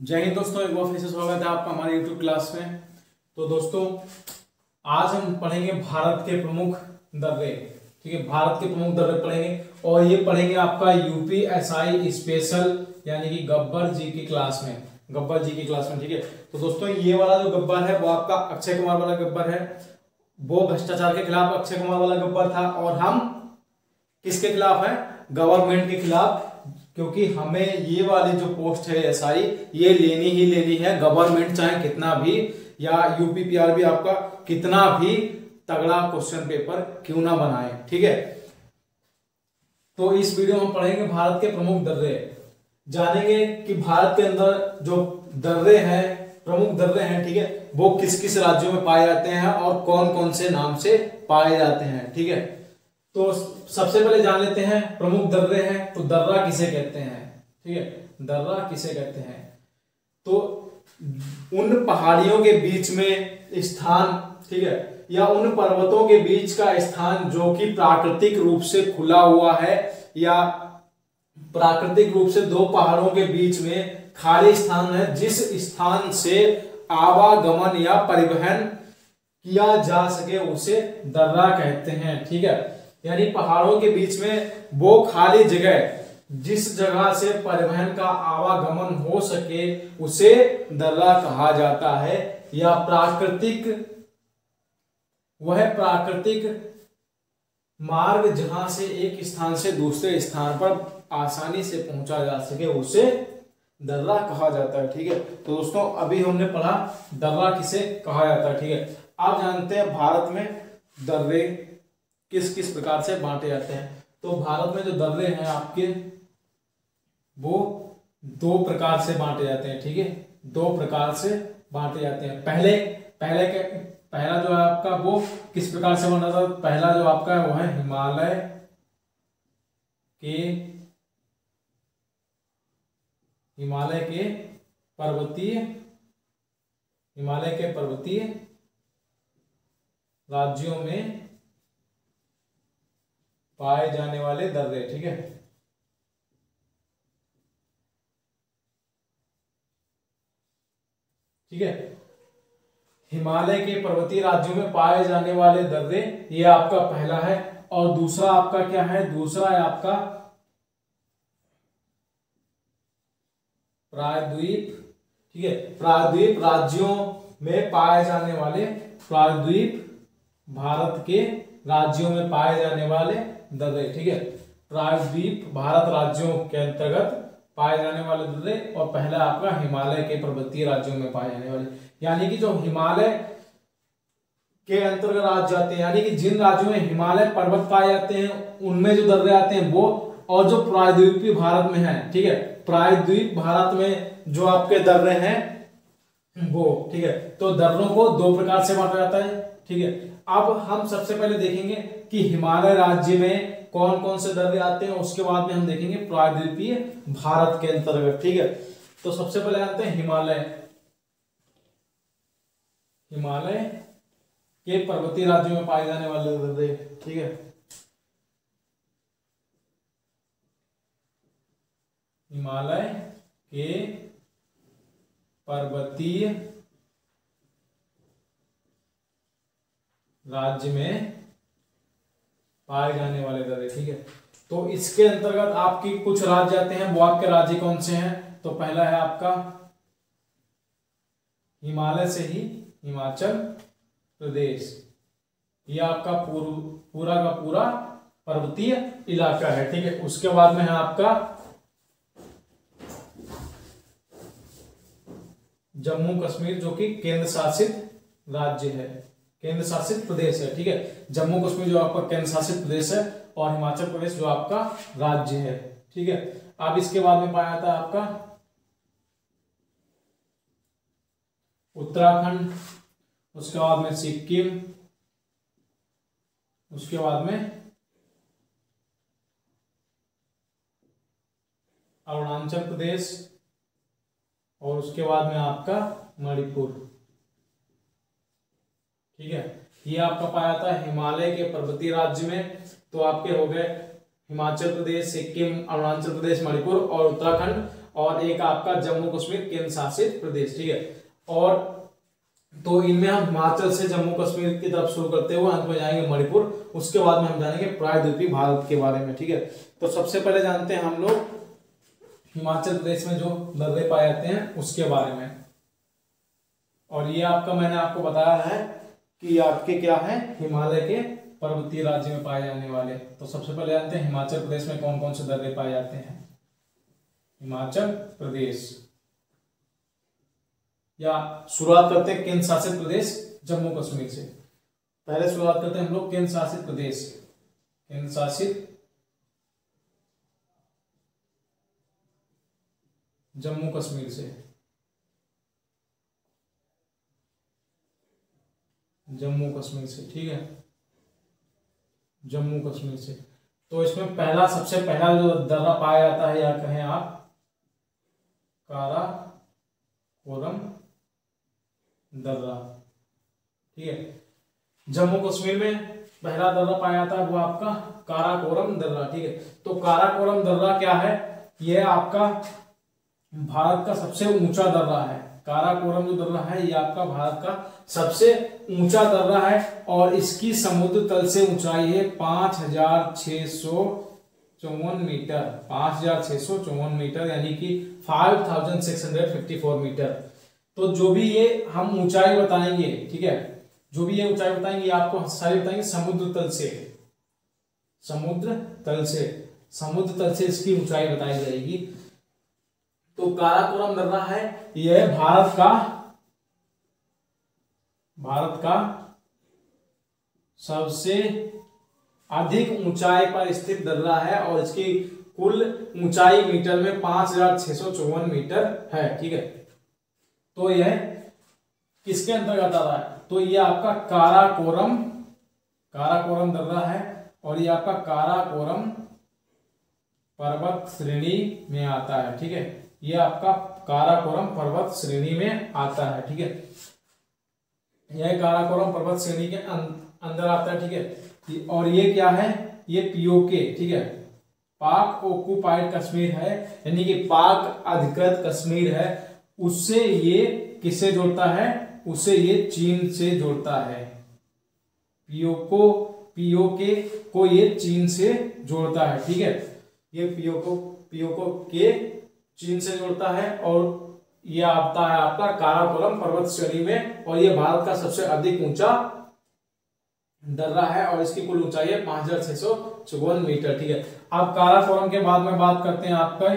जय हिंद दोस्तों, एक बार फिर से स्वागत है आपका हमारे YouTube क्लास में। तो दोस्तों आज हम पढ़ेंगे भारत के प्रमुख दर्रे। ठीक है, भारत के प्रमुख दर्रे पढ़ेंगे और ये पढ़ेंगे आपका यूपीएसआई स्पेशल यानी कि गब्बर जी की क्लास में, गब्बर जी की क्लास में। ठीक है, तो दोस्तों ये वाला जो गब्बर है वो आपका अक्षय कुमार वाला गब्बर है। वो भ्रष्टाचार के खिलाफ अक्षय कुमार वाला गब्बर था और हम किसके खिलाफ है? गवर्नमेंट के खिलाफ, क्योंकि हमें ये वाली जो पोस्ट है एसआई ये लेनी ही लेनी है। गवर्नमेंट चाहे कितना भी या यूपीपीआरबी आपका कितना भी तगड़ा क्वेश्चन पेपर क्यों ना बनाए। ठीक है, तो इस वीडियो में हम पढ़ेंगे भारत के प्रमुख दर्रे, जानेंगे कि भारत के अंदर जो दर्रे हैं, प्रमुख दर्रे हैं, ठीक है, वो किस किस राज्यों में पाए जाते हैं और कौन कौन से नाम से पाए जाते हैं। ठीक है, तो सबसे पहले जान लेते हैं प्रमुख दर्रे हैं तो दर्रा किसे कहते हैं। ठीक है, दर्रा किसे कहते हैं? तो उन पहाड़ियों के बीच में स्थान, ठीक है, या उन पर्वतों के बीच का स्थान जो कि प्राकृतिक रूप से खुला हुआ है या प्राकृतिक रूप से दो पहाड़ों के बीच में खाली स्थान है, जिस स्थान से आवागमन या परिवहन किया जा सके उसे दर्रा कहते हैं। ठीक है, यानी पहाड़ों के बीच में वो खाली जगह जिस जगह से परिवहन का आवागमन हो सके उसे दर्रा कहा जाता है, या वह प्राकृतिक मार्ग जहां से एक स्थान से दूसरे स्थान पर आसानी से पहुंचा जा सके उसे दर्रा कहा जाता है। ठीक है, तो दोस्तों अभी हमने पढ़ा दर्रा किसे कहा जाता है। ठीक है, आप जानते हैं भारत में दर्रे किस किस प्रकार से बांटे जाते हैं। तो भारत में जो दर्रे हैं आपके वो दो प्रकार से बांटे जाते हैं। ठीक है, दो प्रकार से बांटे जाते हैं। पहला जो है आपका वो किस प्रकार से बना था? पहला जो आपका है वो है हिमालय के पर्वतीय राज्यों में पाए जाने वाले दर्रे। ठीक है, ठीक है, हिमालय के पर्वतीय राज्यों में पाए जाने वाले दर्रे ये आपका पहला है। और दूसरा आपका क्या है? दूसरा है आपका प्रायद्वीप। ठीक है, प्रायद्वीप राज्यों में पाए जाने वाले, प्रायद्वीप भारत के राज्यों में पाए जाने वाले दर्रे। ठीक है, प्रायद्वीप भारत राज्यों के अंतर्गत पाए जाने वाले दर्रे। और पहला आपका हिमालय के पर्वतीय राज्यों में पाए जाने वाले, यानी कि जो हिमालय के अंतर्गत राज्य आते हैं, यानी कि जिन राज्यों में हिमालय पर्वत पाए जाते हैं उनमें जो दर्रे आते हैं वो, और जो प्रायद्वीपीय भारत में है। ठीक है, प्रायद्वीप भारत में जो आपके दर्रे हैं वो, ठीक है, तो दर्रों को दो प्रकार से बांटा जाता है। ठीक है, अब हम सबसे पहले देखेंगे कि हिमालय राज्य में कौन कौन से दर्रे आते हैं, उसके बाद में हम देखेंगे प्रायद्वीपीय भारत के अंतर्गत। ठीक है, तो सबसे पहले आते हैं हिमालय के पर्वतीय राज्यों में पाए जाने वाले दर्रे। ठीक है, हिमालय के पर्वतीय राज्य में पाए जाने वाले दर्रे। ठीक है, तो इसके अंतर्गत आपकी कुछ राज्य आते हैं। वो आपके राज्य कौन से हैं? तो पहला है आपका हिमालय से ही हिमाचल प्रदेश, यह आपका पूरा का पूरा पर्वतीय इलाका है। ठीक है, उसके बाद में है आपका जम्मू कश्मीर जो कि केंद्र शासित राज्य है, केंद्र शासित प्रदेश है। ठीक है, जम्मू कश्मीर जो आपका केंद्र शासित प्रदेश है और हिमाचल प्रदेश जो आपका राज्य है। ठीक है, अब इसके बाद में पाया जाता है आपका उत्तराखंड, उसके बाद में सिक्किम, उसके बाद में अरुणाचल प्रदेश और उसके बाद में आपका मणिपुर। ठीक है, ये आपका पाया जाता है हिमालय के पर्वतीय राज्य में। तो आपके हो गए हिमाचल प्रदेश, सिक्किम, अरुणाचल प्रदेश, मणिपुर और उत्तराखंड। और एक आपका जम्मू कश्मीर केंद्र शासित प्रदेश, ठीक है। और तो इनमें हम हिमाचल से जम्मू कश्मीर की तरफ शुरू करते हुए अंत में जाएंगे मणिपुर, उसके बाद में हम जानेंगे प्रायद्वीपीय भारत के बारे में, ठीक है। तो सबसे पहले जानते हैं हम लोग हिमाचल प्रदेश में जो दर्रे पाए जाते हैं उसके बारे में। और ये आपका मैंने आपको बताया है कि आपके क्या है, हिमालय के पर्वतीय राज्य में पाए जाने वाले। तो सबसे पहले जानते हैं हिमाचल प्रदेश में कौन कौन से दर्रे पाए जाते हैं। हिमाचल प्रदेश, या शुरुआत करते हैं केंद्र शासित प्रदेश जम्मू कश्मीर से। पहले शुरुआत करते हैं हम लोग केंद्र शासित प्रदेश, केंद्र शासित जम्मू कश्मीर से। जम्मू कश्मीर से, ठीक है, जम्मू कश्मीर से। तो इसमें पहला, सबसे पहला जो दर्रा पाया जाता है, या कहें आप काराकोरम दर्रा, ठीक है। जम्मू कश्मीर में पहला दर्रा पाया जाता है वो आपका काराकोरम दर्रा, ठीक है। तो काराकोरम दर्रा क्या है, यह आपका भारत का सबसे ऊंचा दर्रा है। काराकोरम जो दर्रा है ये आपका भारत का सबसे ऊंचा दर्रा है और इसकी समुद्र तल से ऊंचाई है 5654 मीटर, 5654 मीटर, यानी कि 5654 मीटर। तो जो भी ये हम ऊंचाई बताएंगे, ठीक है, जो भी ये ऊंचाई बताएंगे आपको सारी बताएंगे समुद्र तल से, समुद्र तल से, समुद्र तल से इसकी ऊंचाई बताई जाएगी। तो काराकोरम दर्रा है यह भारत का सबसे अधिक ऊंचाई पर स्थित दर्रा है और इसकी कुल ऊंचाई मीटर में 5654 मीटर है, ठीक है। तो यह किसके अंतर्गत आता है, तो यह आपका काराकोरम दर्रा है और यह आपका काराकोरम पर्वत श्रेणी में आता है, ठीक है। यह आपका काराकोरम पर्वत श्रेणी में आता है, ठीक है। यह काराकोरम पर्वत श्रेणी के अंदर आता है, ठीक है। और ये क्या है, ये पीओके, ठीक है, पाक ऑक्युपाइड कश्मीर है, यानी कि पाक अधिकृत कश्मीर है। उससे ये किससे जोड़ता है, उससे ये चीन से जोड़ता है। पीओके को ये चीन से जोड़ता है, ठीक है। ये पीओको के चीन से जोड़ता है और ये आता है आपका काराकोरम पर्वत श्रेणी में और ये भारत का सबसे अधिक ऊंचा दर्रा है और इसकी कुल ऊंचाई है 5654 मीटर, ठीक है। अब काराकोरम के बाद में बात करते हैं आपका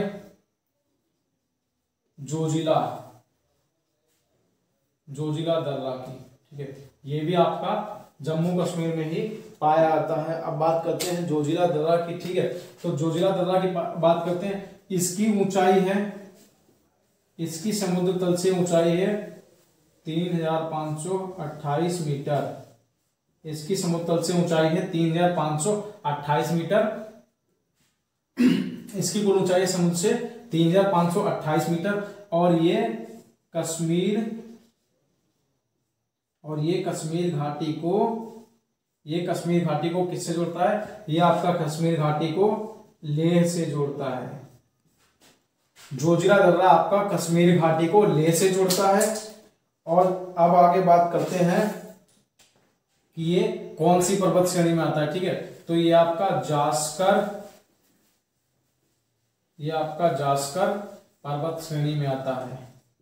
जोजिला दर्रा की, ठीक है। ये भी आपका जम्मू कश्मीर में ही पाया जाता है। अब बात करते हैं जोजिला दर्रा की, ठीक है। तो जोजिला दर्रा की बात करते हैं। इसकी ऊंचाई है, इसकी समुद्र तल से ऊंचाई है 3528 मीटर। इसकी समुद्र तल से ऊंचाई है 3528 मीटर। इसकी कुल ऊंचाई समुद्र से 3528 मीटर और ये कश्मीर घाटी को किससे जोड़ता है, ये आपका कश्मीर घाटी को लेह से जोड़ता है। जोजिला दर्रा आपका कश्मीर घाटी को लेह से जोड़ता है। और अब आगे बात करते हैं कि ये कौन सी पर्वत श्रेणी में आता है, ठीक है। तो ये आपका जास्कर पर्वत श्रेणी में आता है,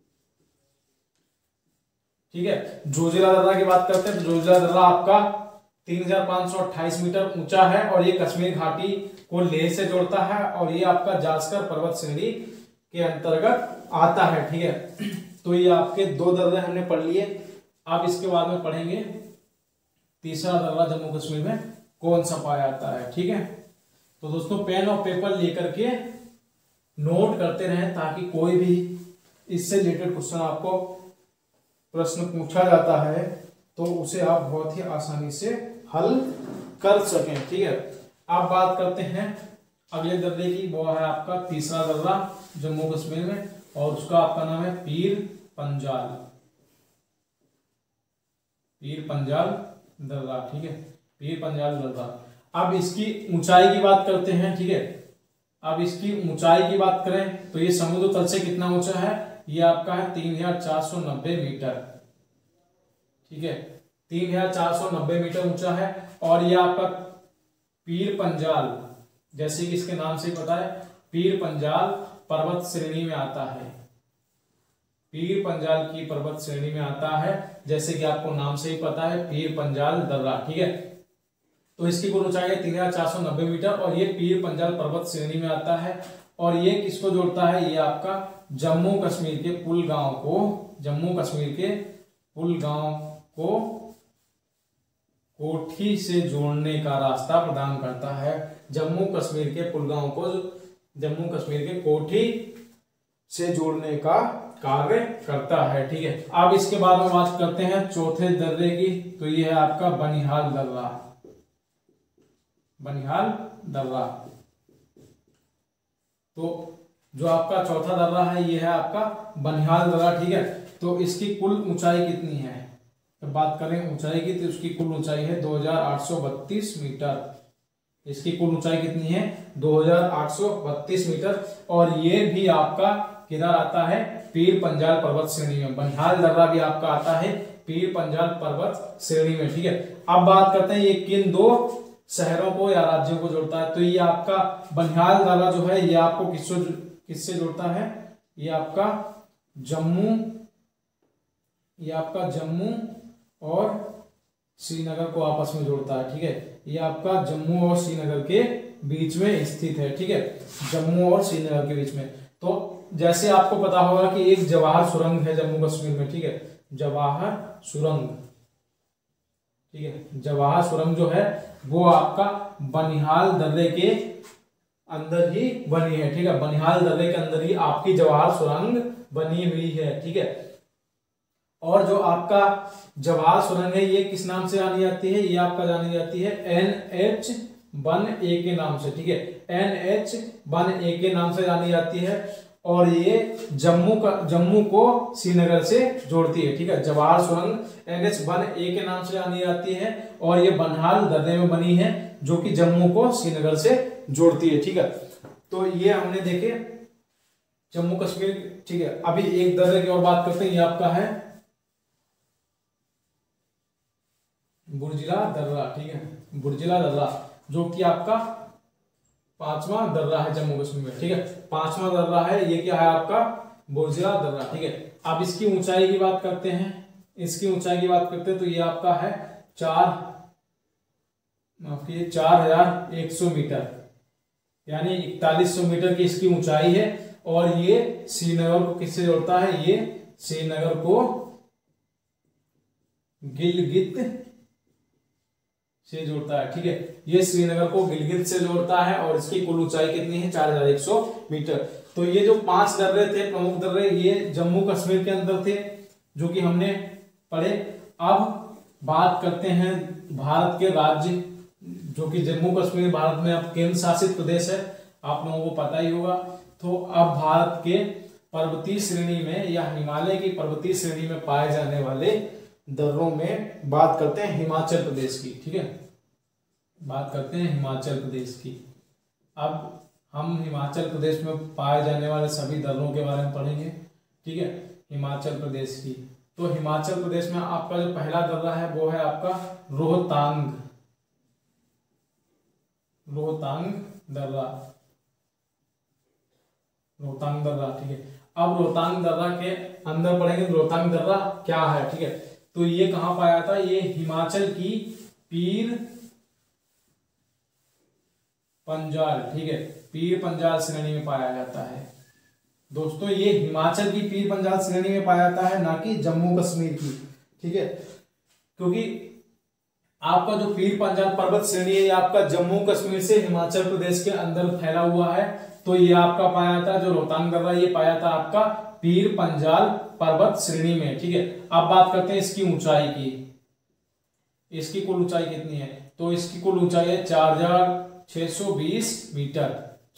ठीक है। जोजिला दर्रा की बात करते हैं तो जोजिला दर्रा आपका 3528 मीटर ऊंचा है और ये कश्मीर घाटी को लेह से जोड़ता है और ये आपका जास्कर पर्वत श्रेणी के अंतर्गत आता है, ठीक है। तो ये आपके दो दर्रे हमने पढ़ लिए। अब इसके बाद में पढ़ेंगे तीसरा दर्रा जम्मू कश्मीर में कौन सा पाया जाता है, ठीक है। तो दोस्तों पेन और पेपर लेकर के नोट करते रहें ताकि कोई भी इससे रिलेटेड क्वेश्चन आपको प्रश्न पूछा जाता है तो उसे आप बहुत ही आसानी से हल कर सकें, ठीक है। अब बात करते हैं अगले दर्रे की, वो है आपका तीसरा दर्रा जम्मू कश्मीर में और उसका आपका नाम है पीर पंजाल दर्रा, ठीक है। पीर पंजाल दर्रा। अब इसकी ऊंचाई की बात करते हैं, ठीक है। अब इसकी ऊंचाई की बात करें तो ये समुद्र तल से कितना ऊंचा है, ये आपका है 3490 मीटर। ठीक है, 3490 मीटर ऊंचा है। और ये आपका पीर पंजाल, जैसे कि इसके नाम से ही पता है, पीर पंजाल पर्वत श्रेणी में आता है। पीर पंजाल की पर्वत श्रेणी में आता है, जैसे कि आपको नाम से ही पता है, पीर पंजाल दर्रा। ठीक है, तो इसकी कुल ऊंचाई है 3490 मीटर और ये पीर पंजाल पर्वत श्रेणी में आता है। और ये किसको जोड़ता है, ये आपका जम्मू कश्मीर के पुलगांव को, जम्मू कश्मीर के पुलगांव को कोठी से जोड़ने का रास्ता प्रदान करता है। जम्मू कश्मीर के पुलगांव को जम्मू कश्मीर के कोठी से जोड़ने का कार्य करता है। ठीक है, अब इसके बाद में बात करते हैं चौथे दर्रे की, तो ये है आपका बनिहाल दर्रा। बनिहाल दर्रा, तो जो आपका चौथा दर्रा है ये है आपका बनिहाल दर्रा। ठीक है, तो इसकी कुल ऊंचाई कितनी है, तो बात करें ऊंचाई की तो इसकी कुल ऊंचाई है 2832 मीटर। इसकी कुल ऊंचाई कितनी है, 2832 मीटर। और ये भी आपका किधर आता है, पीर पंजाल पर्वत श्रेणी में। बनिहाल दर्रा भी आपका आता है पीर पंजाल पर्वत श्रेणी में। ठीक है, अब बात करते हैं ये किन दो शहरों को या राज्यों को जोड़ता है, तो ये आपका बनिहाल दर्रा जो है ये आपको किससे जोड़ता है, ये आपका जम्मू और श्रीनगर को आपस में जोड़ता है। ठीक है, ये आपका जम्मू और श्रीनगर के बीच में स्थित है। ठीक है, जम्मू और श्रीनगर के बीच में। तो जैसे आपको पता होगा कि एक जवाहर सुरंग है जम्मू कश्मीर में। ठीक है, जवाहर सुरंग, ठीक है, जवाहर सुरंग जो है वो आपका बनिहाल दर्रे के अंदर ही बनी है। ठीक है, बनिहाल दर्रे के अंदर ही आपकी जवाहर सुरंग बनी हुई है। ठीक है, और जो आपका जवाहर सुरंग है ये किस नाम से जानी जाती है, ये आपका जानी जाती है NH-1A के नाम से। ठीक है, NH-1A के नाम से जानी जाती है। और ये जम्मू को श्रीनगर से जोड़ती है। ठीक है, जवाहर सुरंग NH-1A के नाम से जानी जाती है और ये बनिहाल दर्रे में बनी है जो कि जम्मू को श्रीनगर से जोड़ती है। ठीक है, तो ये हमने देखे जम्मू कश्मीर। ठीक है, अभी एक दर्रे की और बात करते हैं, ये आपका है बुर्जिला दर्रा। ठीक है, बुर्जिला दर्रा जो कि आपका 5वां दर्रा है जम्मू कश्मीर में। ठीक है, 5वां दर्रा है, ये क्या है आपका बुर्जिला दर्रा। ठीक है, अब इसकी ऊंचाई की बात करते हैं, इसकी ऊंचाई की बात करते हैं तो ये आपका है 4100 मीटर, यानी 4100 मीटर की इसकी ऊंचाई है। और ये श्रीनगर को किससे जोड़ता है, ये श्रीनगर को गिलगित से जोड़ता है। ठीक है, ये श्रीनगर को गिलगित से जोड़ता है और इसकी कुल ऊंचाई कितनी है, 4100 मीटर। तो ये जो 5 दर्रे थे, प्रमुख दर्रे, ये जम्मू कश्मीर के अंदर थे जो कि हमने पढ़े। अब बात करते हैं भारत के राज्य, जो कि जम्मू कश्मीर भारत में अब केंद्र शासित प्रदेश है, आप लोगों को पता ही होगा। तो अब भारत के पर्वतीय श्रेणी में या हिमालय की पर्वतीय श्रेणी में पाए जाने वाले दर्रों में बात करते हैं हिमाचल प्रदेश की। ठीक है, बात करते हैं हिमाचल प्रदेश की। अब हम हिमाचल प्रदेश में पाए जाने वाले सभी दर्रों के बारे में पढ़ेंगे। ठीक है, हिमाचल प्रदेश की, तो हिमाचल प्रदेश में आपका जो पहला दर्रा है वो है आपका रोहतांग, रोहतांग दर्रा, रोहतांग दर्रा। ठीक है, अब रोहतांग दर्रा के अंदर पढ़ेंगे रोहतांग दर्रा क्या है। ठीक है, तो ये कहां पाया जाता है, ये हिमाचल की पीर पंजाल, ठीक है, पीर पंजाल श्रेणी में पाया जाता है। दोस्तों ये हिमाचल की पीर पंजाल श्रेणी में पाया जाता है, ना कि जम्मू कश्मीर की। ठीक है, क्योंकि आपका जो पीर पंजाल पर्वत श्रेणी है ये आपका जम्मू कश्मीर से हिमाचल प्रदेश के अंदर फैला हुआ है। तो ये आपका पाया जाता है जो रोहतांग दर्रा, ये पाया जाता है आपका पीर पंजाल पर्वत श्रेणी में। ठीक है, अब बात करते हैं इसकी ऊंचाई की, इसकी कुल ऊंचाई कितनी है, तो इसकी कुल ऊंचाई है 4620 मीटर।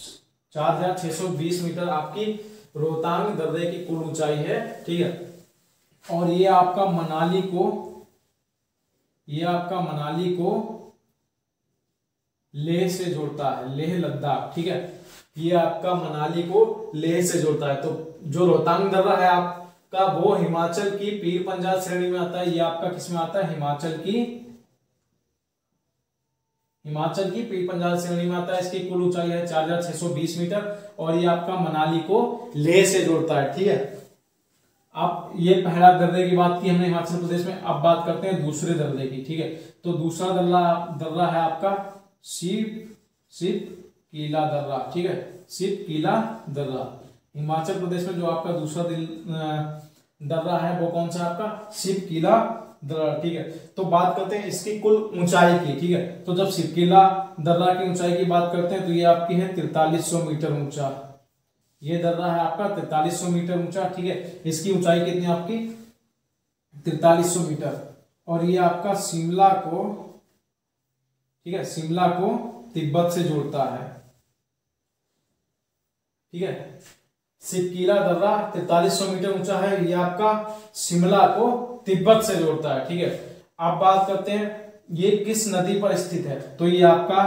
4620 मीटर आपकी रोहतांग दर्रे की कुल ऊंचाई है। ठीक है, और ये आपका मनाली को लेह से जोड़ता है, लेह लद्दाख। ठीक है, ये आपका मनाली को लेह से जोड़ता है। तो जो रोहतांग दर्रा है आपका वो हिमाचल की पीर पंजाल श्रेणी में आता है। ये आपका किसमें आता है? हिमाचल की पीर पंजाल श्रेणी में आता है। इसकी कुल ऊंचाई है 4620 मीटर और ये आपका मनाली को लेह से जोड़ता है। ठीक है, अब ये पहला दर्रे की बात की हमने हिमाचल प्रदेश में। अब बात करते हैं दूसरे दर्रे की। ठीक है, तो दूसरा दर्रा है आपका सिप कीला दर्रा। ठीक है, सिप कीला दर्रा हिमाचल प्रदेश में जो आपका दूसरा दर्रा है वो कौन सा आपका? सिप कीला दर्रा। ठीक है, तो बात करते हैं इसकी कुल ऊंचाई की। ठीक है, तो जब सिप कीला दर्रा की ऊंचाई की बात करते हैं तो ये आपकी है 4300 मीटर ऊंचा। ये दर्रा है आपका 4300 मीटर ऊंचा। ठीक है, इसकी ऊंचाई कितनी आपकी? 4300 मीटर। और ये आपका शिमला को, ठीक है, शिमला को तिब्बत से जोड़ता है। ठीक है, सिपकीला दर्रा 4300 मीटर ऊंचा है। ये आपका शिमला को तिब्बत से जोड़ता है। ठीक है, अब बात करते हैं ये किस नदी पर स्थित है? तो ये आपका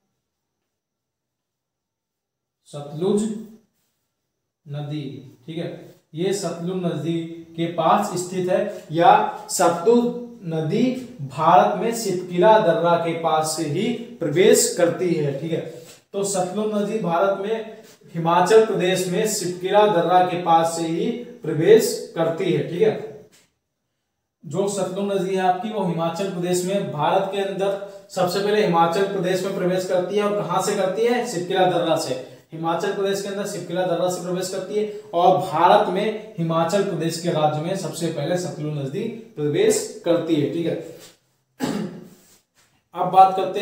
सतलुज नदी। ठीक है, ये सतलुज नदी के पास स्थित है या सतलुज नदी भारत में सिपकीला दर्रा के पास से ही प्रवेश करती है। ठीक है, तो सतलुज नदी भारत में हिमाचल प्रदेश में सिपकीला दर्रा के पास से ही प्रवेश करती है। ठीक है, जो सतलुज नदी है आपकी वो हिमाचल प्रदेश में, भारत के अंदर सबसे पहले हिमाचल प्रदेश में प्रवेश करती है। और कहां से करती है? सिपकीला दर्रा से। हिमाचल प्रदेश के अंदर सिपकीला दर्रा से प्रवेश करती है और भारत में हिमाचल प्रदेश के राज्य में सबसे पहले सतलुज नदी प्रवेश करती है। ठीक है, अब बात करते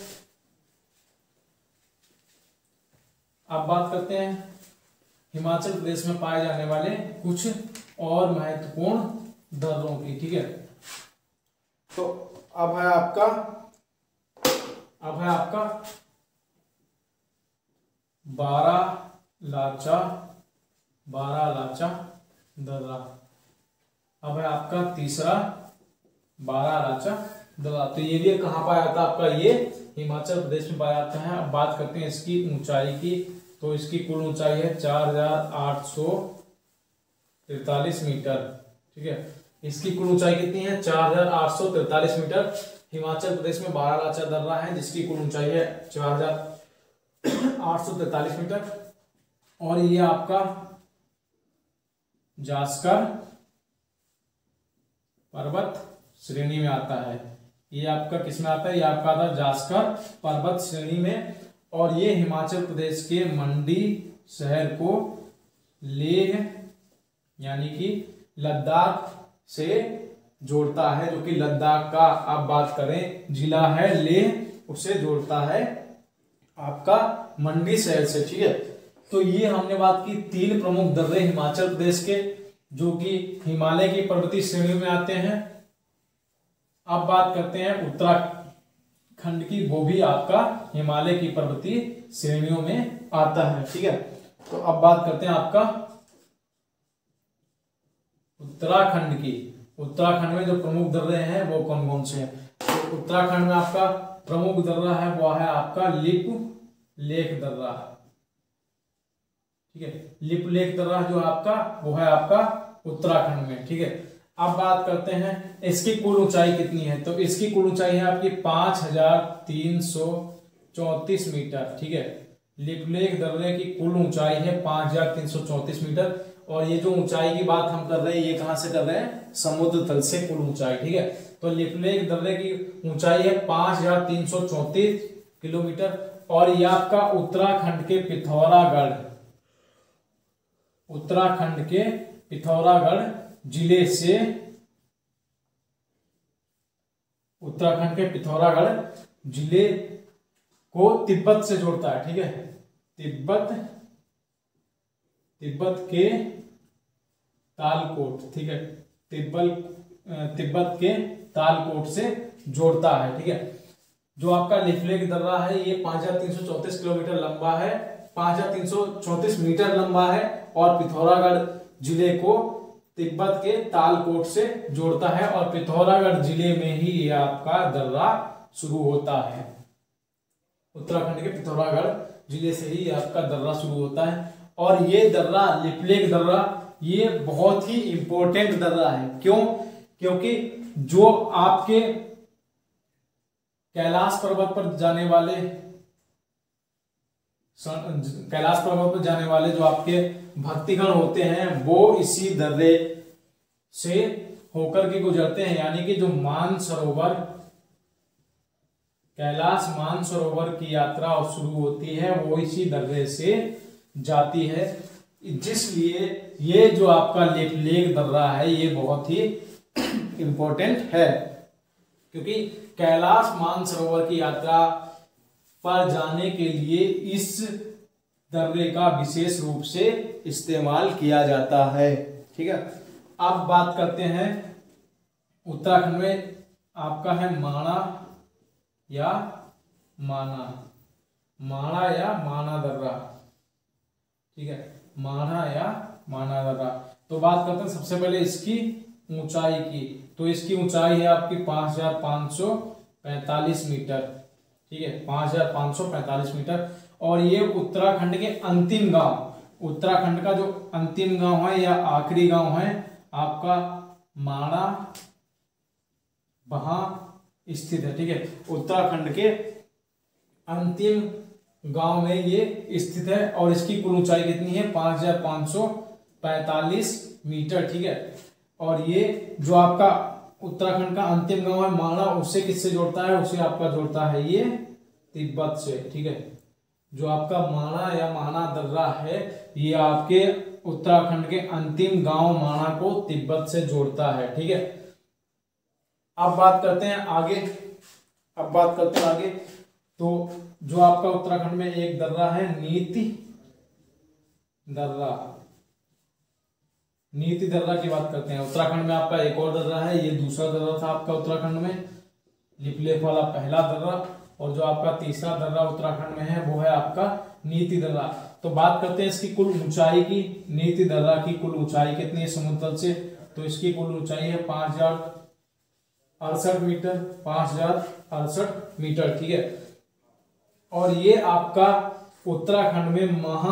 हैं हिमाचल प्रदेश में पाए जाने वाले कुछ और महत्वपूर्ण दर्रों की। ठीक है, तो अब है आपका बारालाचा दर्रा। अब है आपका तीसरा बारालाचा दर्रा। तो ये भी कहाँ पाया जाता है आपका? ये हिमाचल प्रदेश में पाया जाता है। अब बात करते हैं इसकी ऊंचाई की। तो इसकी कुल ऊंचाई है 4843 मीटर। ठीक है, इसकी कुल ऊंचाई कितनी है? 4843 मीटर। हिमाचल प्रदेश में बारालाचा दर्रा है जिसकी कुल ऊंचाई है 4843 मीटर और ये आपका जास्कर पर्वत श्रेणी में आता है। ये आपका किसमें आता है? ये आपका आता है जास्कर पर्वत श्रेणी में। और ये हिमाचल प्रदेश के मंडी शहर को लेह यानी कि लद्दाख से जोड़ता है, जो कि लद्दाख का आप बात करें जिला है लेह, उसे जोड़ता है आपका मंडी शहर से। ठीक है, तो ये हमने बात की 3 प्रमुख दर्रे हिमाचल प्रदेश के जो कि हिमालय की पर्वतीय श्रेणी में आते हैं। अब बात करते हैं उत्तराखंड की, वो भी आपका हिमालय की पर्वतीय श्रेणियों में आता है। ठीक है, तो अब बात करते हैं आपका उत्तराखंड की। उत्तराखंड में जो प्रमुख दर्रे हैं वो कौन कौन से हैं? तो उत्तराखंड में आपका प्रमुख दर्रा है वो है आपका लिप लेक दर्रा। ठीक है, लिप लेक दर्रा जो आपका वो है आपका उत्तराखंड में। ठीक है, अब बात करते हैं इसकी कुल ऊंचाई कितनी है? तो इसकी कुल ऊंचाई है आपकी 5334 मीटर। ठीक है, लिप लेक दर्रे की कुल ऊंचाई है 5334 मीटर और ये जो ऊंचाई की बात हम कर रहे हैं ये कहां से कर रहे हैं? समुद्र तल से कुल ऊंचाई। ठीक है, तो लिप लेक दर्रे की ऊंचाई है 5334 किलोमीटर और ये आपका उत्तराखंड के पिथौरागढ़ जिले से, उत्तराखंड के पिथौरागढ़ जिले को तिब्बत से जोड़ता है। ठीक है, तिब्बत के तालकोट। ठीक है, तिब्बत के तालकोट से जोड़ता है। ठीक है, जो आपका लिप लेक दर्रा है ये 5334 किलोमीटर लंबा है, 5334 मीटर लंबा है और पिथौरागढ़ जिले को तिब्बत के तालकोट से जोड़ता है और पिथौरागढ़ जिले में ही ये आपका दर्रा शुरू होता है। उत्तराखंड के पिथौरागढ़ जिले से ही आपका दर्रा शुरू होता है। और ये दर्रा लिपलेख दर्रा ये बहुत ही इंपॉर्टेंट दर्रा है। क्यों? क्योंकि जो आपके कैलाश पर्वत पर जाने वाले जो आपके भक्तिगण होते हैं वो इसी दर्रे से होकर के गुजरते हैं। यानी कि जो मानसरोवर कैलाश मानसरोवर की यात्रा शुरू होती है वो इसी दर्रे से जाती है। जिसलिए ये जो आपका लिपलेख दर्रा है ये बहुत ही इंपॉर्टेंट है, क्योंकि कैलाश मानसरोवर की यात्रा पर जाने के लिए इस दर्रे का विशेष रूप से इस्तेमाल किया जाता है। ठीक है, अब बात करते हैं उत्तराखंड में आपका है माणा या माना दर्रा। ठीक है, माणा या माना दर्रा। तो बात करते हैं सबसे पहले इसकी ऊंचाई की। तो इसकी ऊंचाई है आपकी 5545 मीटर। ठीक है, 5545 मीटर। और ये उत्तराखंड के अंतिम गांव, उत्तराखंड का जो अंतिम गांव है या आखिरी गांव है आपका माणा, वहां स्थित है। ठीक है, उत्तराखंड के अंतिम गांव में ये स्थित है। और इसकी कुल ऊंचाई कितनी है? 5545 मीटर। ठीक है, और ये जो आपका उत्तराखंड का अंतिम गांव है माणा, उससे किससे जोड़ता है? उसे आपका जोड़ता है ये तिब्बत से। ठीक है, जो आपका माणा या माना दर्रा है ये आपके उत्तराखंड के अंतिम गांव माणा को तिब्बत से जोड़ता है। ठीक है, अब बात करते हैं आगे। तो जो आपका उत्तराखंड में एक दर्रा है नीति दर्रा की बात करते हैं। उत्तराखंड में आपका एक और दर्रा है, ये दूसरा दर्रा था आपका उत्तराखंड में, लिपलेख वाला पहला दर्रा। और जो आपका तीसरा दर्रा उत्तराखंड में है वो है आपका नीति दर्रा। तो बात करते हैं इसकी कुल ऊंचाई की। नीति दर्रा की कुल ऊंचाई कितनी है समुद्र तल से? तो इसकी कुल ऊंचाई है 5068 मीटर, 5068 मीटर। ठीक है, और ये आपका उत्तराखंड में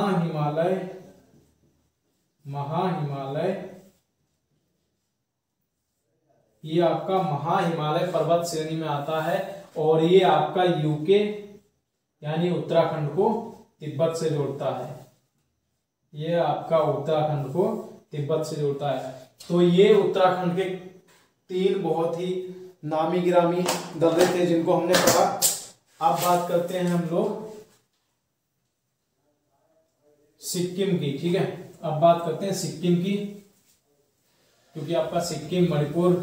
ये आपका महाहिमालय पर्वत श्रेणी में आता है। और ये आपका यूके यानी उत्तराखंड को तिब्बत से जोड़ता है। ये आपका उत्तराखंड को तिब्बत से जोड़ता है। तो ये उत्तराखंड के 3 बहुत ही नामी गिरामी दर्रे थे जिनको हमने पढ़ा। अब बात करते हैं हम लोग सिक्किम की। ठीक है, अब बात करते हैं सिक्किम की, क्योंकि आपका सिक्किम मणिपुर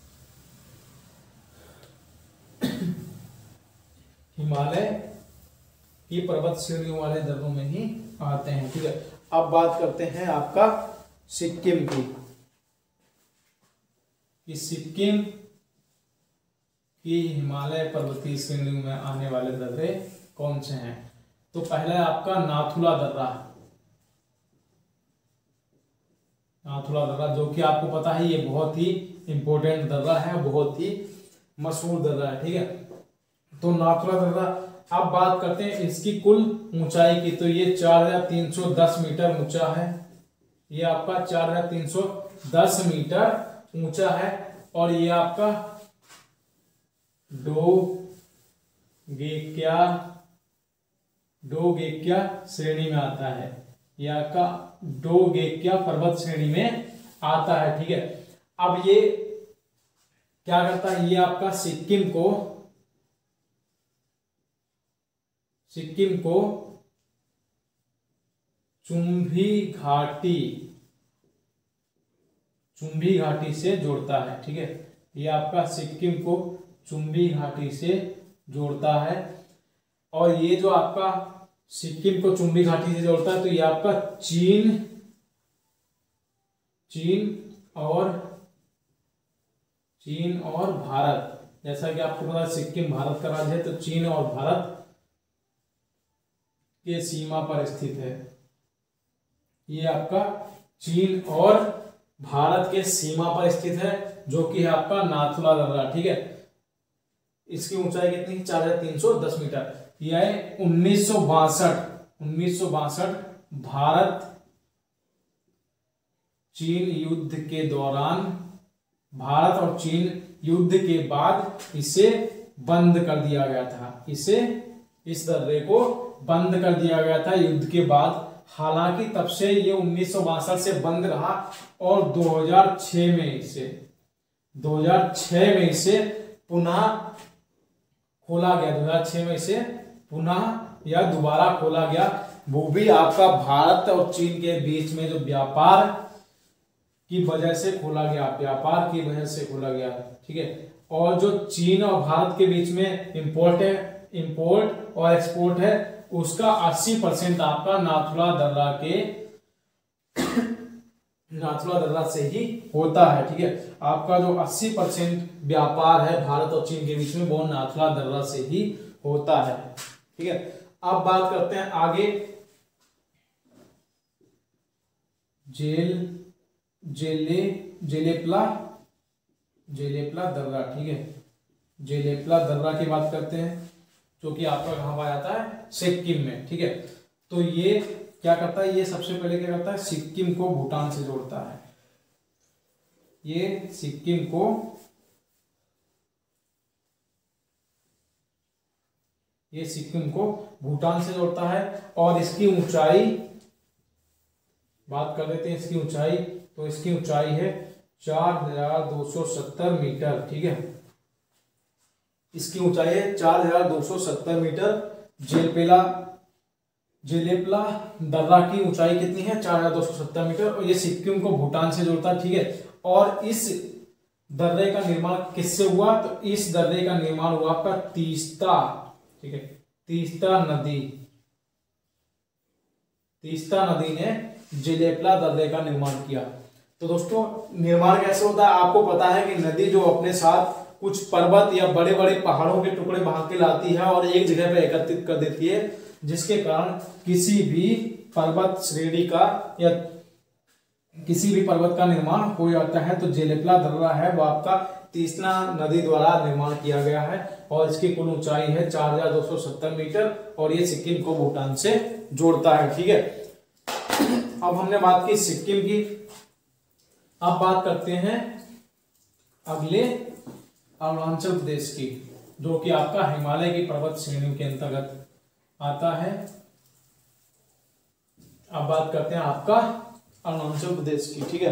हिमालय की पर्वत श्रेणियों वाले दर्रों में ही आते हैं। ठीक है, अब बात करते हैं आपका सिक्किम की, कि सिक्किम की हिमालय पर्वतीय श्रेणियों में आने वाले दर्रे कौन से हैं। तो पहला है आपका नाथुला दर्रा, जो कि आपको पता है ये बहुत ही इंपॉर्टेंट दर्रा है, बहुत ही मशहूर दर्रा है। ठीक है, तो नाथुला दर्रा। अब बात करते हैं इसकी कुल ऊंचाई की। तो ये 4310 मीटर ऊंचा है। ये आपका 4310 मीटर ऊंचा है। और ये आपका डोगेक्या श्रेणी में आता है। ये आपका डोगेक्या पर्वत श्रेणी में आता है। ठीक है, अब ये क्या करता है? ये आपका सिक्किम को चुंबी घाटी से जोड़ता है। ठीक है, ये आपका सिक्किम को चुंबी घाटी से जोड़ता है। और ये जो आपका सिक्किम को चुंबी घाटी से जोड़ता है तो ये आपका चीन और भारत, जैसा कि आपको पता है सिक्किम भारत का राज्य है, तो चीन और भारत के सीमा पर स्थित है। ये आपका चीन और भारत के सीमा पर स्थित है, जो कि है आपका नाथुला दर्रा। ठीक है, इसकी ऊंचाई कितनी? 4310 मीटर। यह 1962 1962 भारत चीन युद्ध के दौरान, भारत और चीन युद्ध के बाद इसे बंद कर दिया गया था। इस दर्रे को बंद कर दिया गया था युद्ध के बाद। हालांकि तब से ये 1962 से बंद रहा और 2006 में इसे पुनः खोला गया। 2006 में इसे पुनः या दोबारा खोला गया। वो भी आपका भारत और चीन के बीच में जो व्यापार की वजह से खोला गया, व्यापार की वजह से खोला गया, ठीक है। और जो चीन और भारत के बीच में इंपोर्ट और एक्सपोर्ट है, उसका 80% आपका नाथुला दर्रा से ही होता है, ठीक है। आपका जो 80% व्यापार है भारत और चीन के बीच में, वो नाथुला दर्रा से ही होता है, ठीक है। अब बात करते हैं आगे जेलेपला दर्रा, ठीक है। जेलेपला दर्रा की बात करते हैं, जो कि आपका कहाँ पाया जाता है, सिक्किम में, ठीक है। तो ये क्या करता है, ये सबसे पहले क्या करता है, सिक्किम को भूटान से जोड़ता है। ये सिक्किम को भूटान से जोड़ता है। और इसकी ऊंचाई बात कर लेते हैं, इसकी ऊंचाई। तो इसकी ऊंचाई है 4270 मीटर, ठीक है। इसकी ऊंचाई है 4270 मीटर। जेलेपला दर्रा की ऊंचाई कितनी है, 4270 मीटर। और ये सिक्किम को भूटान से जोड़ता है, ठीक है। और इस दर्रे का निर्माण किससे हुआ, तो इस दर्रे का निर्माण हुआ आपका तीस्ता, ठीक है। तीस्ता नदी ने जेलेपला दर्रे का निर्माण किया। तो दोस्तों निर्माण कैसे होता है, आपको पता है कि नदी जो अपने साथ कुछ पर्वत या बड़े बड़े पहाड़ों के टुकड़े बहा के लाती है और एक जगह पे एकत्रित कर देती है, जिसके कारण किसी भी पर्वत श्रेणी का या किसी भी पर्वत का निर्माण हो जाता है। तो जेलेपला दर्रा है वो आपका तीस्ता नदी द्वारा निर्माण किया गया है और इसकी कुल ऊंचाई है 4270 मीटर और ये सिक्किम को भूटान से जोड़ता है, ठीक है। अब हमने बात की सिक्किम की, अब बात करते हैं अगले अरुणाचल प्रदेश की, जो कि आपका हिमालय की पर्वत श्रेणियों के अंतर्गत आता है। अब बात करते हैं आपका अरुणाचल प्रदेश की, ठीक है।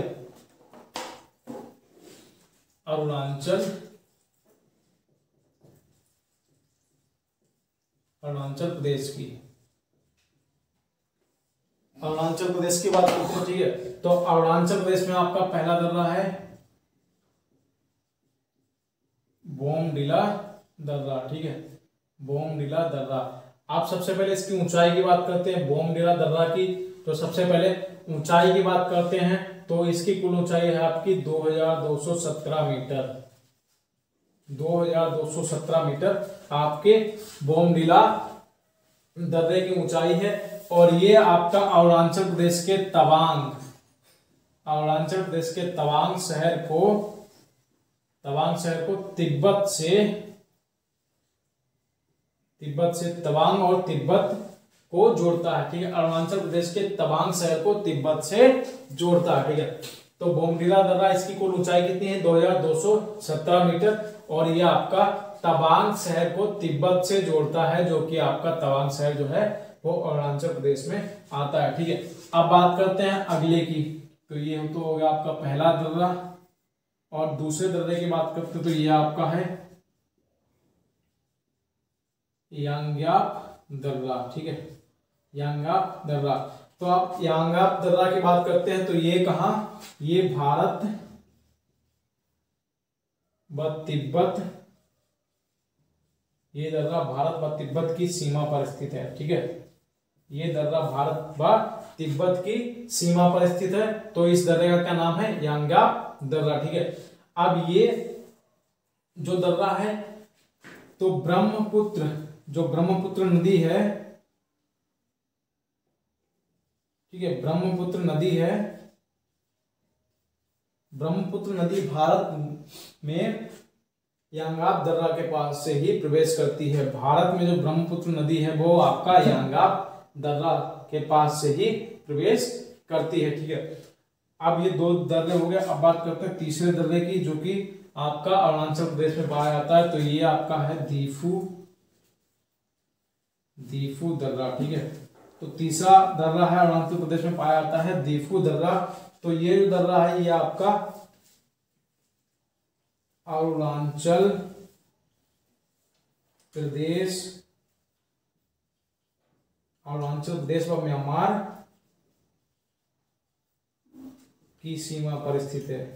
अरुणाचल प्रदेश की बात करते हैं, ठीक है। तो अरुणाचल प्रदेश में आपका पहला दर्रा है बोमडिला दर्रा, ठीक है। बोमडिला दर्रा। आप सबसे पहले इसकी ऊंचाई की बात करते हैं बोमडिला दर्रा की। तो सबसे पहले ऊंचाई की बात करते हैं, तो इसकी कुल ऊंचाई है आपकी 2217 मीटर। 2217 मीटर आपके बोमडिला दर्रे की ऊंचाई है। और ये आपका अरुणाचल प्रदेश के तवांग शहर को तिब्बत से तवांग और तिब्बत को जोड़ता है, ठीक है। अरुणाचल प्रदेश के तवांग शहर को तिब्बत से जोड़ता है, ठीक है। तो बोमडिला दर्रा, इसकी कुल ऊंचाई कितनी है, 2217 मीटर। और ये आपका तवांग शहर को तिब्बत से जोड़ता है, जो कि आपका तवांग शहर जो है वो अरुणाचल प्रदेश में आता है, ठीक है। अब बात करते हैं अगले की। तो ये तो हो गया आपका पहला दर्रा। और दूसरे दर्रे की बात करते हैं, तो ये आपका है यांग्याप दर्रा, ठीक है। यांग्याप दर्रा। तो आप यांग्याप दर्रा की बात करते हैं, तो ये कहां, ये भारत व तिब्बत, ये दर्रा भारत व तिब्बत की सीमा पर स्थित है, ठीक है। ये दर्रा भारत व तिब्बत की सीमा पर स्थित है। तो इस दर्रे का क्या नाम है, यांग्याप दर्रा, ठीक है। अब ये जो दर्रा है, तो ब्रह्मपुत्र नदी है, ठीक है। ब्रह्मपुत्र नदी भारत में यांग्याप दर्रा के पास से ही प्रवेश करती है। भारत में जो ब्रह्मपुत्र नदी है वो आपका यांग्याप दर्रा के पास से ही प्रवेश करती है। ठीक है, अब ये दो दर्रे हो गए। अब बात करते हैं तीसरे दर्रे की, जो कि आपका अरुणाचल प्रदेश में पाया जाता है। तो ये आपका है दीफू दर्रा। ठीक है, तो तीसरा दर्रा है अरुणाचल प्रदेश में पाया जाता है दीफू दर्रा। तो ये जो दर्रा है ये आपका अरुणाचल प्रदेश व म्यांमार की सीमा पर स्थित है।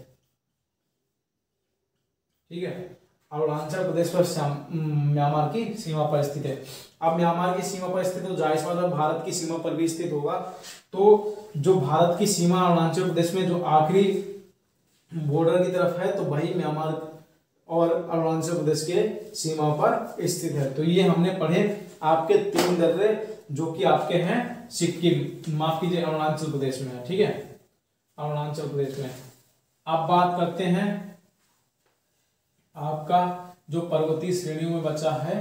ठीक है, अरुणाचल प्रदेश पर म्यांमार की सीमा पर स्थित है। अब म्यांमार की सीमा पर स्थित, तो जाहिर सी बात है भारत की सीमा पर भी स्थित होगा। तो जो भारत की सीमा अरुणाचल प्रदेश में जो आखिरी बॉर्डर की तरफ है, तो वही म्यांमार और अरुणाचल प्रदेश के सीमा पर स्थित है। तो ये हमने पढ़े आपके 3 दर्रे, जो कि आपके हैं सिक्किम, माफ कीजिए, अरुणाचल प्रदेश में है। ठीक है, अरुणाचल प्रदेश में। अब बात करते हैं आपका जो पर्वतीय श्रेणियों में बचा है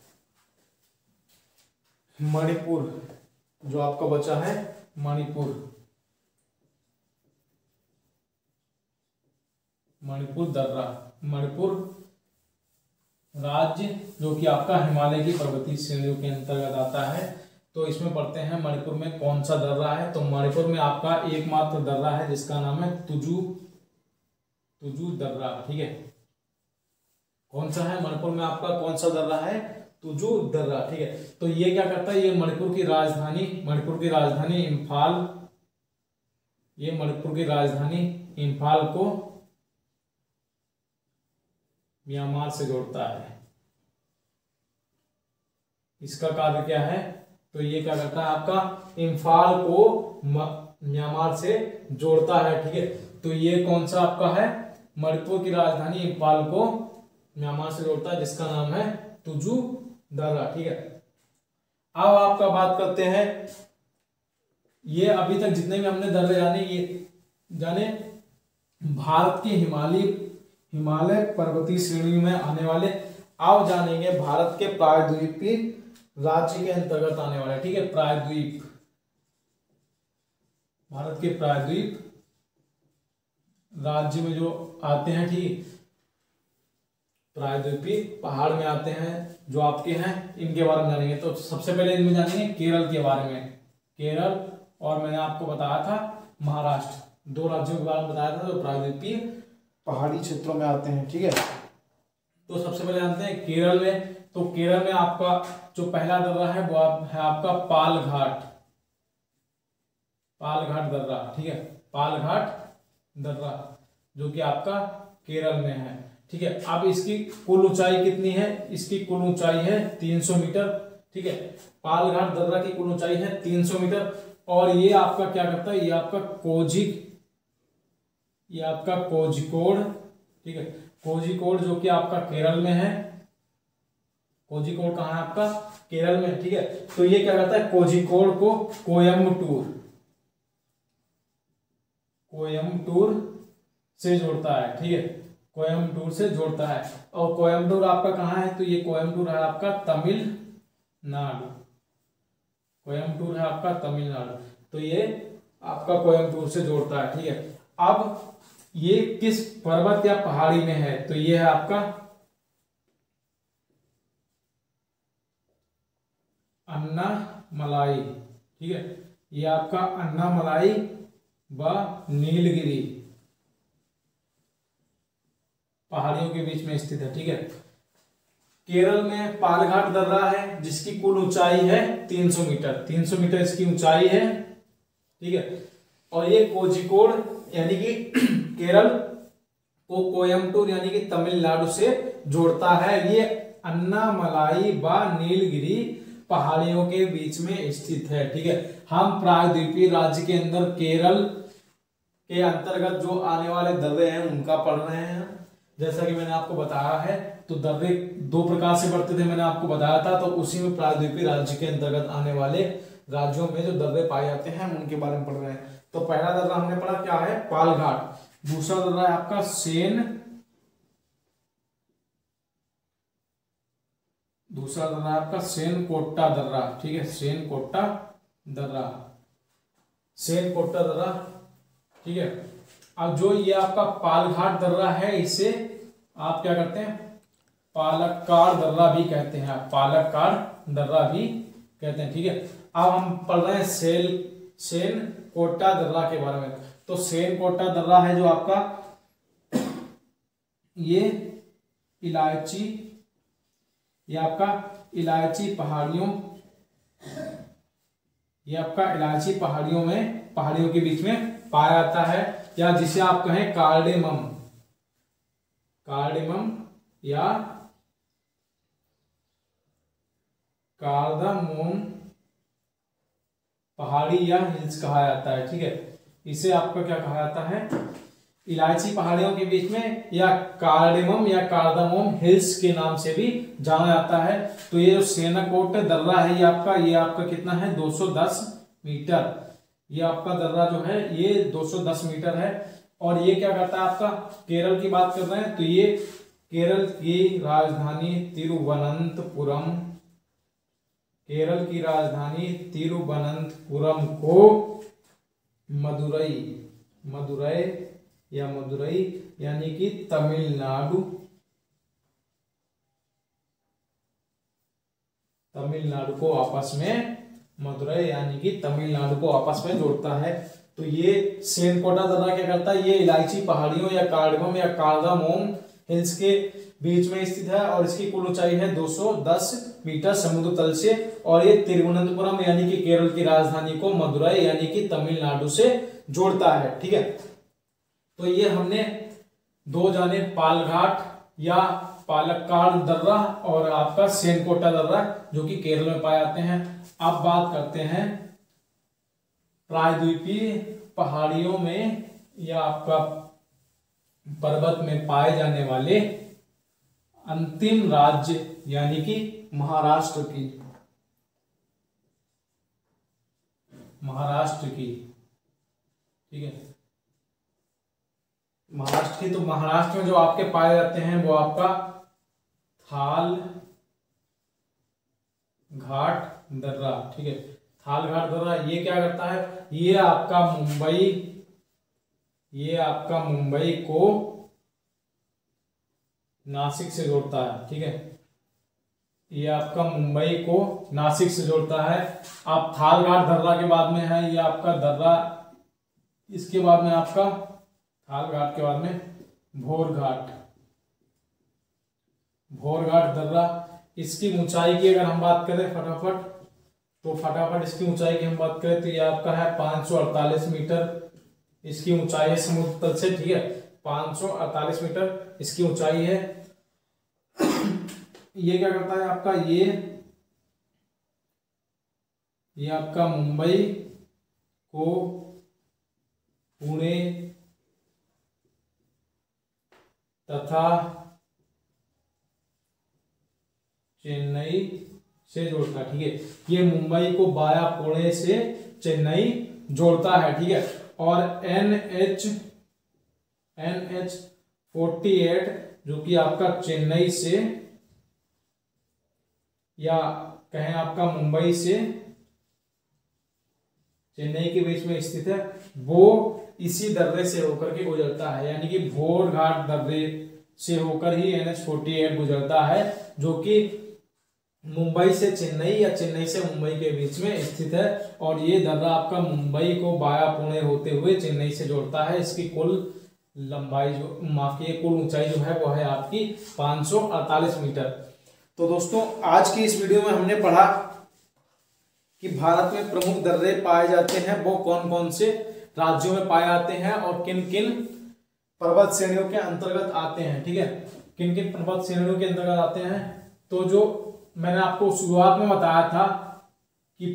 मणिपुर, जो आपका बचा है मणिपुर दर्रा, मणिपुर राज्य, जो कि आपका हिमालय की पर्वतीय श्रेणियों के अंतर्गत आता है। तो इसमें पढ़ते हैं मणिपुर में कौन सा दर्रा है। तो मणिपुर में आपका एकमात्र दर्रा है जिसका नाम है तुजू दर्रा। ठीक है, कौन सा है मणिपुर में आपका, कौन सा दर्रा है, तुजू दर्रा। ठीक है, तो ये क्या करता है, ये मणिपुर की राजधानी इम्फाल, ये मणिपुर की राजधानी इम्फाल को म्यांमार से जोड़ता है। इसका कार्य क्या है, तो ये क्या करता है, आपका इम्फाल को म्यांमार से जोड़ता है। ठीक है, तो ये कौन सा आपका है, मणिपुर की राजधानी इम्फाल को म्यांमार से जोड़ता है, जिसका नाम है तुजू दर्रा। ठीक है, अब आपका बात करते हैं, ये अभी तक जितने भी हमने दर्रे जाने भारत के हिमालय पर्वतीय श्रेणी में आने वाले। अब जानेंगे भारत के प्रायद्वीपीय राज्य के अंतर्गत आने वाले। ठीक है, भारत के प्रायद्वीप राज्य में जो आते हैं, ठीक, प्रायद्वीपीय पहाड़ में आते हैं जो आपके हैं, इनके बारे में जानेंगे। तो सबसे पहले इनमें जानेंगे केरल के बारे में। केरल और मैंने आपको बताया था महाराष्ट्र, 2 राज्यों के बारे में बताया था जो प्रायद्वीपीय पहाड़ी क्षेत्रों में आते हैं। ठीक है, तो सबसे पहले जानते हैं केरल में। तो केरल में आपका जो पहला दर्रा है वो है आपका पालघाट दर्रा। ठीक है, पालघाट दर्रा जो कि आपका केरल में है। ठीक है, अब इसकी कुल ऊंचाई कितनी है, इसकी कुल ऊंचाई है 300 मीटर। ठीक है, पालघाट दर्रा की कुल ऊंचाई है 300 मीटर। और ये आपका क्या करता है, ये आपका कोझिकोड। ठीक है, कोझिकोड जो कि आपका केरल में है। कोझिकोड कहाँ है आपका, केरल में। ठीक है, तो ये क्या करता है, कोझिकोड को कोयम्बटूर से जोड़ता है। ठीक है, कोयम्बटूर से जोड़ता है। और कोयम्बटूर आपका कहाँ है, तो ये कोयम्बटूर है आपका तमिलनाडु। कोयम्बटूर है आपका तमिलनाडु, तो ये आपका कोयम्बटूर से जोड़ता है। ठीक है, अब ये किस पर्वत या पहाड़ी में है, तो ये है आपका अन्नामलाई। ठीक है, ये आपका अन्नामलाई व नीलगिरी पहाड़ियों के बीच में स्थित है। ठीक है, केरल में पालघाट दर्रा है जिसकी कुल ऊंचाई है 300 मीटर। 300 मीटर इसकी ऊंचाई है। ठीक है, और ये कोझिकोड यानी कि केरल को कोयम्बटूर यानी कि तमिलनाडु से जोड़ता है। ये अन्नामलाई व नीलगिरी पहाड़ियों के बीच में स्थित है। ठीक है, हम प्रायद्वीपीय राज्य के अंदर केरल के अंतर्गत जो आने वाले दर्रे हैं उनका पढ़ रहे हैं। जैसा कि मैंने आपको बताया है, तो दर्रे 2 प्रकार से बढ़ते थे, मैंने आपको बताया था। तो उसी में प्रायद्वीपीय राज्य के अंतर्गत आने वाले राज्यों में जो दर्रे पाए जाते हैं हम उनके बारे में पढ़ रहे हैं। तो पहला दर्रा हमने पढ़ा क्या है, पालघाट। दूसरा दर्रा है आपका सेनकोट्टा दर्रा। ठीक है, सेनकोट्टा दर्रा, सेन कोटा दर्रा, ठीक है। अब जो ये आपका पालघाट दर्रा है, इसे आप क्या करते हैं, पालक्काड़ दर्रा भी कहते हैं, पालक्काड़ दर्रा भी कहते हैं, ठीक है। अब हम पढ़ रहे हैं सेन कोटा दर्रा के बारे में। तो सेन कोटा दर्रा है जो आपका ये इलायची, ये आपका इलायची पहाड़ियों, ये आपका इलायची पहाड़ियों के बीच में पाया जाता है, या जिसे आप कहें कार्डेमम या कार्दामोम पहाड़ी या हिल्स कहा जाता है, ठीक है। इसे आपका क्या कहा जाता है, इलायची पहाड़ियों के बीच में, या कार्डेमम या कार्दामोम हिल्स के नाम से भी जाना जाता है। तो ये जो सेनाकोट दर्रा है, ये आपका कितना है, 210 मीटर। ये आपका दर्रा जो है ये 210 मीटर है। और ये क्या करता है, आपका केरल की बात कर रहे हैं, तो ये केरल की राजधानी तिरुवनंतपुरम को मदुरई यानी कि तमिलनाडु को आपस में, मदुरई यानी कि तमिलनाडु को आपस में जोड़ता है। तो ये सेनकोटा दर्रा क्या करता है, ये इलायची पहाड़ियों या कार्डमम या कार्दामोम हिल्स के बीच में स्थित है, और इसकी कुल ऊंचाई है 210 मीटर समुद्र तल से। और ये तिरुवनंतपुरम यानी कि केरल की राजधानी को मदुरई यानी कि तमिलनाडु से जोड़ता है, ठीक है। तो ये हमने दो जाने, पालघाट या पालक्काड़ दर्रा और आपका सेनकोटा दर्रा जो कि केरल में पाए जाते हैं। अब बात करते हैं प्रायद्वीपीय पहाड़ियों में या आपका पर्वत में पाए जाने वाले अंतिम राज्य यानी कि महाराष्ट्र की, ठीक है, महाराष्ट्र की। तो महाराष्ट्र में जो आपके पाए जाते हैं वो आपका थाल घाट दर्रा, ठीक है। थाल घाट दर्रा ये क्या करता है, ये आपका मुंबई को नासिक से जोड़ता है, ठीक है। ये आपका मुंबई को नासिक से जोड़ता है। आप थाल घाट दर्रा के बाद में है ये आपका दर्रा, इसके बाद में आपका थाल घाट के बाद में भोरघाट दर्रा। इसकी ऊंचाई की अगर हम बात करें फटाफट इसकी ऊंचाई की हम बात करें तो ये आपका है 548 मीटर इसकी ऊंचाई है समुद्र तल से, ठीक है। 548 मीटर इसकी ऊंचाई है। ये क्या करता है आपका, ये आपका मुंबई को पुणे तथा चेन्नई से जोड़ता है, ठीक है। ये मुंबई को बाया पुणे से चेन्नई जोड़ता है, ठीक है। और NH48 जो कि आपका चेन्नई से या कहें आपका मुंबई से चेन्नई के बीच में स्थित है, वो इसी दर्रे से होकर के गुजरता है, यानी कि भोरघाट दर्रे से होकर ही NH48 गुजरता है, जो कि मुंबई से चेन्नई या चेन्नई से मुंबई के बीच में स्थित है। और ये दर्रा आपका मुंबई को बाया पुणे होते हुए चेन्नई से जोड़ता है। इसकी कुल लंबाई कुल ऊंचाई जो है वो है आपकी 548 मीटर। तो दोस्तों आज की इस वीडियो में हमने पढ़ा कि भारत में प्रमुख दर्रे पाए जाते हैं वो कौन कौन से राज्यों में पाए जाते हैं और किन किन पर्वत श्रेणियों के अंतर्गत आते हैं, ठीक है। किन किन पर्वत श्रेणियों के अंतर्गत आते हैं, तो जो मैंने आपको शुरुआत में बताया था कि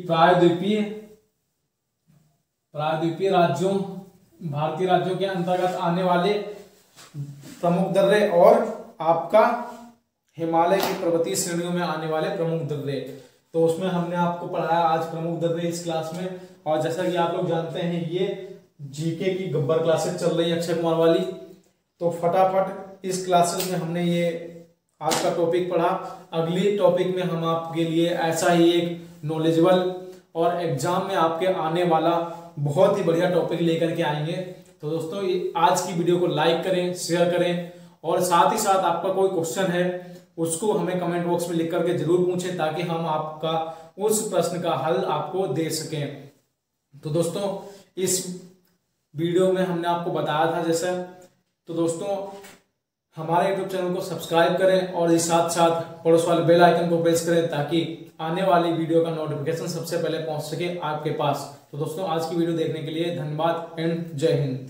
प्रायद्वीपीय राज्यों, भारतीय राज्यों के अंतर्गत आने वाले प्रमुख दर्रे और आपका हिमालय की पर्वतीय श्रेणियों में आने वाले प्रमुख दर्रे। तो उसमें हमने आपको पढ़ाया आज प्रमुख दर्रे इस क्लास में। और जैसा कि आप लोग जानते हैं ये जीके की गब्बर क्लासेस चल रही है अक्षय कुमार वाली, तो फटाफट इस क्लासेस में हमने ये आज का टॉपिक पढ़ा। अगली टॉपिक में हम आपके लिए ऐसा ही एक नॉलेजेबल और एग्जाम में आपके आने वाला बहुत ही बढ़िया टॉपिक लेकर के आएंगे। तो दोस्तों आज की वीडियो को लाइक करें, शेयर करें और साथ ही साथ आपका कोई क्वेश्चन है उसको हमें कमेंट बॉक्स में लिख करके जरूर पूछें ताकि हम आपका उस प्रश्न का हल आपको दे सकें। तो दोस्तों इस वीडियो में हमने आपको बताया था जैसे, तो दोस्तों हमारे YouTube चैनल को सब्सक्राइब करें और इस साथ साथ पड़ोस वाले बेल आइकन को प्रेस करें ताकि आने वाली वीडियो का नोटिफिकेशन सबसे पहले पहुंच सके आपके पास। तो दोस्तों आज की वीडियो देखने के लिए धन्यवाद एंड जय हिंद।